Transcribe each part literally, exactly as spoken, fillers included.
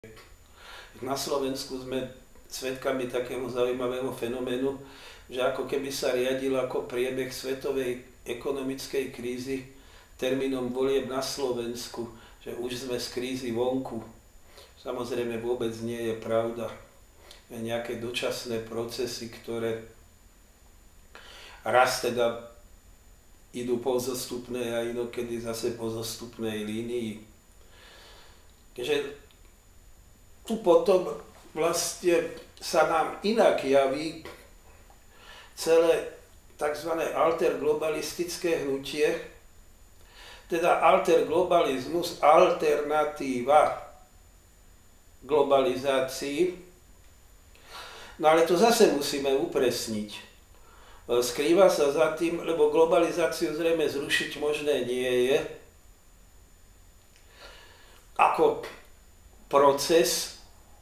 Na Slovensku sme svedkami takého zaujímavého fenoménu, že ako keby sa riadil ako priebeh svetovej ekonomickej krízy termínom volieb na Slovensku, že už sme z krízy vonku. Samozrejme vôbec nie je pravda. Nejaké dočasné procesy, ktoré raz teda idú po zostupnej a inokedy zase po zostupnej línii. Keďže tu potom vlastne sa nám inak javí celé tzv. Alterglobalistické hnutie, teda alterglobalizmus, alternatíva globalizácii. No ale to zase musíme upresniť. Skrýva sa za tým, lebo globalizáciu zrejme zrušiť možné nie je, ako proces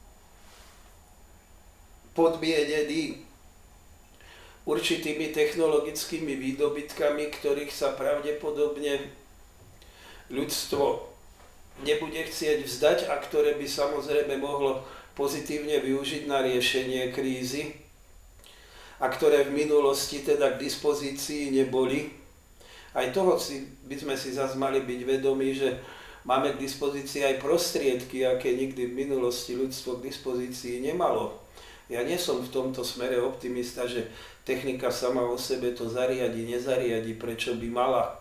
podmienený určitými technologickými výdobytkami, ktorých sa pravdepodobne ľudstvo nebude chcieť vzdať a ktoré by samozrejme mohlo pozitívne využiť na riešenie krízy a ktoré v minulosti teda k dispozícii neboli. Aj toho si, by sme si zase mali byť vedomí, že máme k dispozícii aj prostriedky, aké nikdy v minulosti ľudstvo k dispozícii nemalo. Ja nie som v tomto smere optimista, že technika sama o sebe to zariadi, nezariadi, prečo by mala.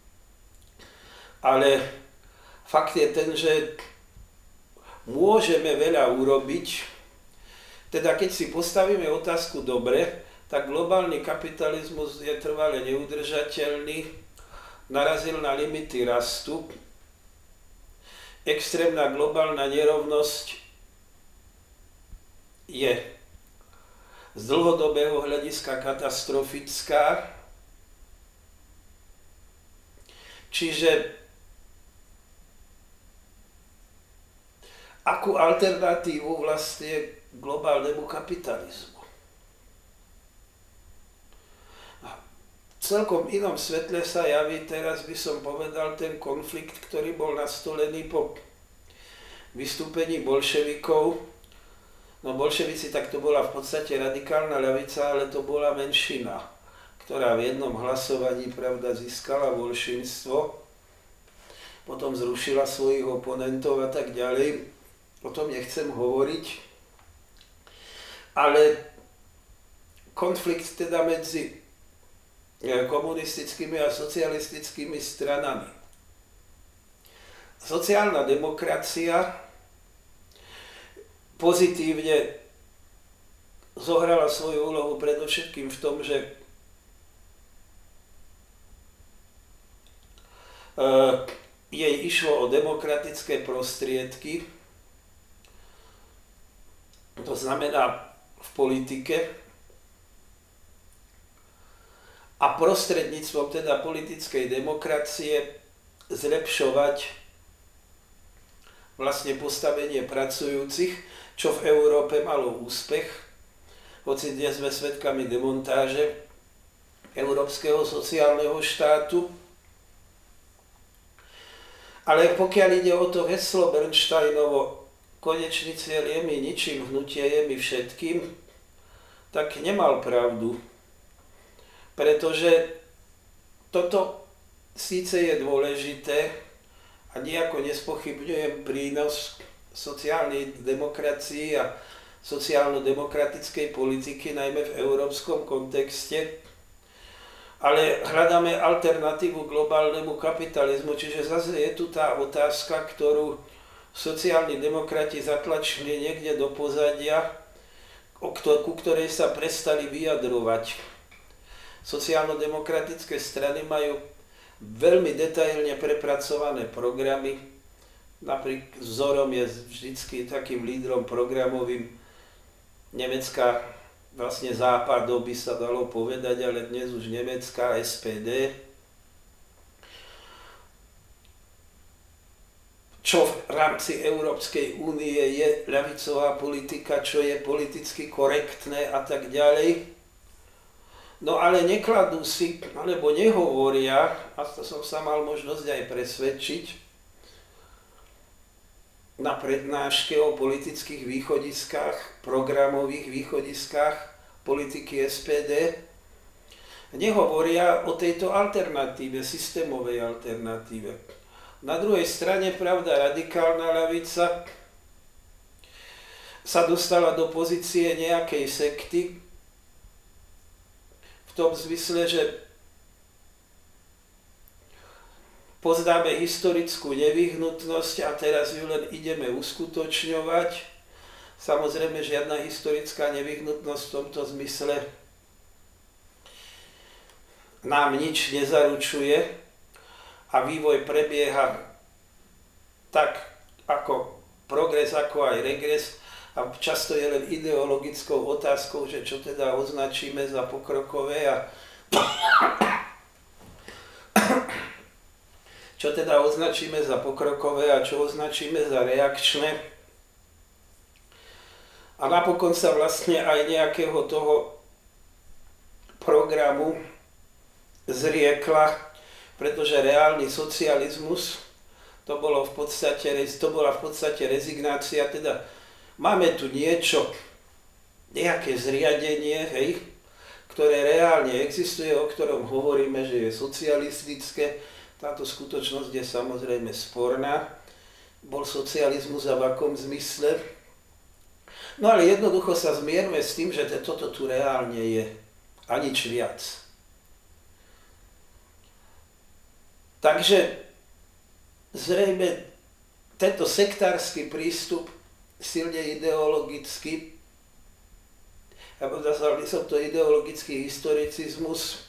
Ale fakt je ten, že môžeme veľa urobiť, teda keď si postavíme otázku dobre, tak globálny kapitalizmus je trvale neudržateľný, narazil na limity rastu, extrémna globálna nerovnosť je z dlhodobého hľadiska katastrofická, čiže akú alternatívu vlastne globálnemu kapitalizmu. A v celkom inom svetle sa javí, teraz by som povedal, ten konflikt, ktorý bol nastolený po vystúpení bolševikov. No bolševici, tak to bola v podstate radikálna ľavica, ale to bola menšina, ktorá v jednom hlasovaní, pravda, získala bolšinstvo, potom zrušila svojich oponentov a tak ďalej. O tom nechcem hovoriť. Ale konflikt teda medzi komunistickými a socialistickými stranami. Sociálna demokracia pozitívne zohrala svoju úlohu predovšetkým v tom, že jej išlo o demokratické prostriedky, to znamená v politike, a prostredníctvom teda politickej demokracie zlepšovať vlastne postavenie pracujúcich, čo v Európe malo úspech, hoci dnes sme svedkami demontáže európskeho sociálneho štátu. Ale pokiaľ ide o to heslo Bernsteinovo, konečný cieľ je mi ničím, hnutie je mi všetkým, tak nemal pravdu. Pretože toto síce je dôležité a nejako nespochybňujem prínos sociálnej demokracii a sociálno-demokratickej politiky, najmä v európskom kontexte, ale hľadáme alternatívu globálnemu kapitalizmu, čiže zase je tu tá otázka, ktorú sociálni demokrati zatlačili niekde do pozadia, ku ktorej sa prestali vyjadrovať. Sociálno-demokratické strany majú veľmi detailne prepracované programy. Napríklad vzorom je vždycky takým lídrom programovým nemecká, vlastne západov by sa dalo povedať, ale dnes už nemecká es pé dé. Čo v rámci Európskej únie je ľavicová politika, čo je politicky korektné a tak ďalej. No ale nekladú si, alebo nehovoria, a to som sa mal možnosť aj presvedčiť, na prednáške o politických východiskách, programových východiskách politiky es pé dé, nehovoria o tejto alternatíve, systémovej alternatíve. Na druhej strane, pravda, radikálna ľavica sa dostala do pozície nejakej sekty v tom zmysle, že poznáme historickú nevyhnutnosť a teraz ju len ideme uskutočňovať. Samozrejme, žiadna historická nevyhnutnosť v tomto zmysle nám nič nezaručuje a vývoj prebieha tak ako progres, ako aj regres a často je len ideologickou otázkou, že čo teda označíme za pokrokové a čo teda označíme za pokrokové a čo označíme za reakčné. A napokon sa vlastne aj nejakého toho programu zriekla, pretože reálny socializmus to, bolo v podstate, to bola v podstate rezignácia, teda máme tu niečo, nejaké zriadenie, hej, ktoré reálne existuje, o ktorom hovoríme, že je socialistické. Táto skutočnosť je samozrejme sporná. Bol socializmus a v akom zmysle? No ale jednoducho sa zmierme s tým, že toto tu reálne je. A nič viac. Takže zrejme tento sektársky prístup, silne ideologický, alebo nazval by som to ideologický historicizmus,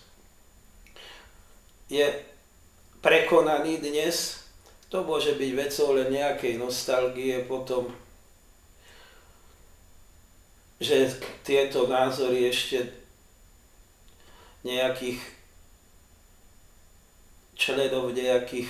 je prekonaný dnes. To môže byť vecou len nejakej nostalgie potom, že tieto názory ešte nejakých členov nejakých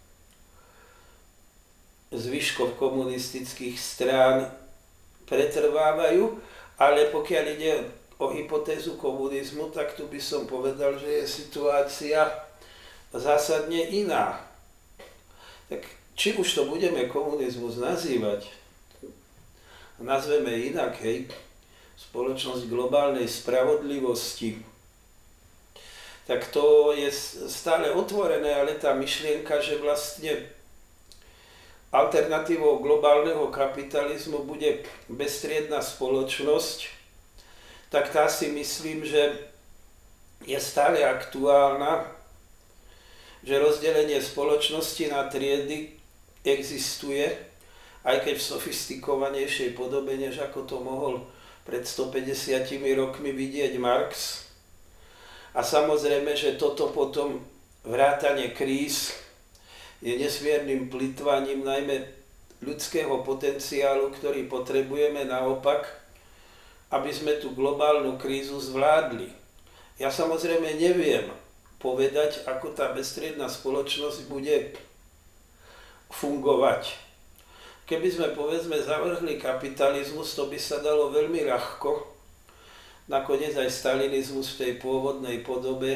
zvyškov komunistických strán pretrvávajú, ale pokiaľ ide o hypotézu komunizmu, tak tu by som povedal, že je situácia zásadne iná. Tak či už to budeme komunizmus nazývať, nazveme inak, hej, spoločnosť globálnej spravodlivosti, tak to je stále otvorené, ale tá myšlienka, že vlastne alternatívou globálneho kapitalizmu bude bezstriedna spoločnosť, tak tá si myslím, že je stále aktuálna, že rozdelenie spoločnosti na triedy existuje, aj keď v sofistikovanejšej podobe, než ako to mohol pred stopäťdesiatimi rokmi vidieť Marx. A samozrejme, že toto potom vrátanie kríz je nesmiernym plytvaním najmä ľudského potenciálu, ktorý potrebujeme naopak, aby sme tú globálnu krízu zvládli. Ja samozrejme neviem povedať, ako tá bezstriedna spoločnosť bude fungovať. Keby sme, povedzme, zavrhli kapitalizmus, to by sa dalo veľmi ľahko. Nakoniec aj stalinizmus v tej pôvodnej podobe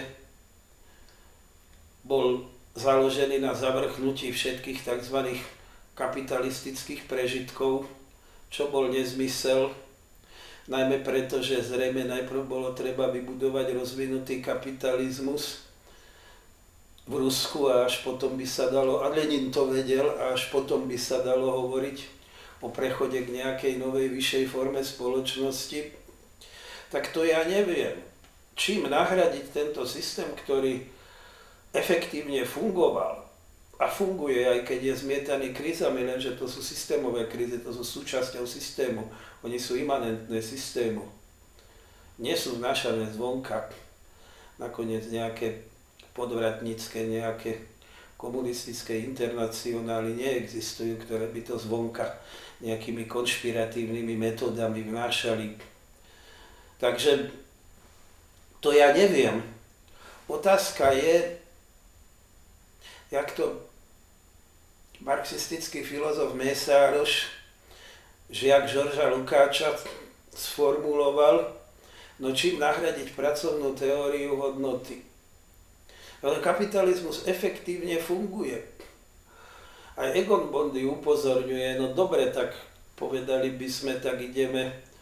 bol založený na zavrhnutí všetkých tzv. Kapitalistických prežitkov, čo bol nezmysel, najmä preto, že zrejme najprv bolo treba vybudovať rozvinutý kapitalizmus v Rusku a až potom by sa dalo, a Lenin to vedel, a až potom by sa dalo hovoriť o prechode k nejakej novej vyššej forme spoločnosti, tak to ja neviem. Čím nahradiť tento systém, ktorý efektívne fungoval a funguje, aj keď je zmietaný krízami, lenže to sú systémové krízy, to sú súčasťou systému, oni sú imanentné systému, nie sú vnášané zvonka, nakoniec nejaké podvratnícke, nejaké komunistické internacionály neexistujú, ktoré by to zvonka nejakými konšpiratívnymi metódami vnášali. Takže to ja neviem. Otázka je, jak to marxistický filozof Mészáros, žiak Žorža Lukáča sformuloval, no čím nahradiť pracovnú teóriu hodnoty. Ale kapitalizmus efektívne funguje. Aj Egon Bondy upozorňuje, no dobre, tak povedali by sme, tak ideme